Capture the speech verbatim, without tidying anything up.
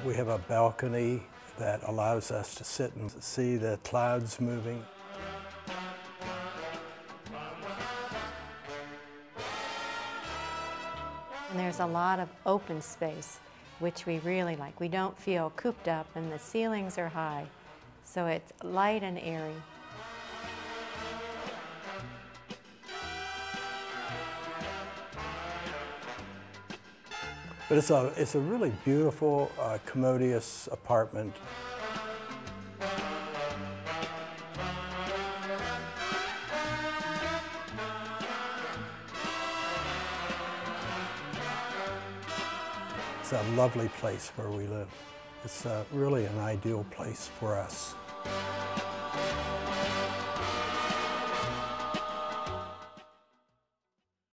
We have a balcony that allows us to sit and see the clouds moving. And there's a lot of open space, which we really like. We don't feel cooped up, and the ceilings are high, so it's light and airy. But it's a, it's a really beautiful, uh, commodious apartment. It's a lovely place where we live. It's uh, really an ideal place for us.